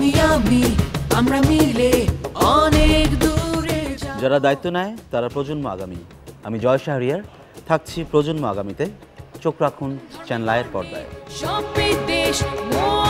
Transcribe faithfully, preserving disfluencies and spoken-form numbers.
আমি আমরা মিলে অনেক দূরে যারা দায়িত্ব নেয় তারা প্রজন্ম আগামী। আমি জয় শাহরিয়ার, থাকছি প্রজন্ম আগামীতে। চোখ রাখুন চ্যানেল আয়ের পর্দায়। সব দেশ